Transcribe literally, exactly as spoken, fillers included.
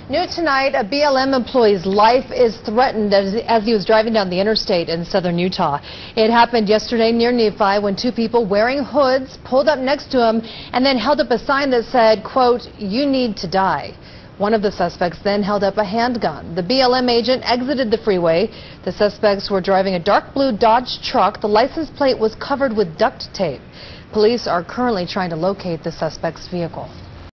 New tonight, a B L M employee's life is threatened as, as he was driving down the interstate in southern Utah. It happened yesterday near Nephi when two people wearing hoods pulled up next to him and then held up a sign that said, quote, "You need to die." One of the suspects then held up a handgun. The B L M agent exited the freeway. The suspects were driving a dark blue Dodge truck. The license plate was covered with duct tape. Police are currently trying to locate the suspect's vehicle.